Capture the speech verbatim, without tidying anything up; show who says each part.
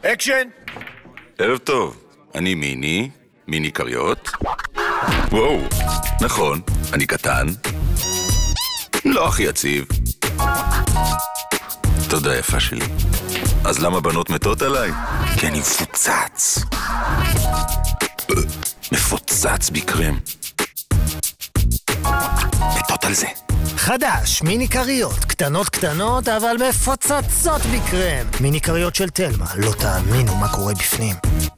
Speaker 1: אקשן!
Speaker 2: ערב טוב, אני מיני, מיני קריות. וואו, נכון, אני קטן. לא הכי יציב. תודה יפה שלי. אז למה בנות מתות עליי? כי אני מפוצץ. מפוצץ בקרם. מתות על זה.
Speaker 3: חדש, מיני קריות, קטנות קטנות אבל מפוצצות בקרם. מיני קריות של תלמה, לא תאמינו מה קורה בפנים.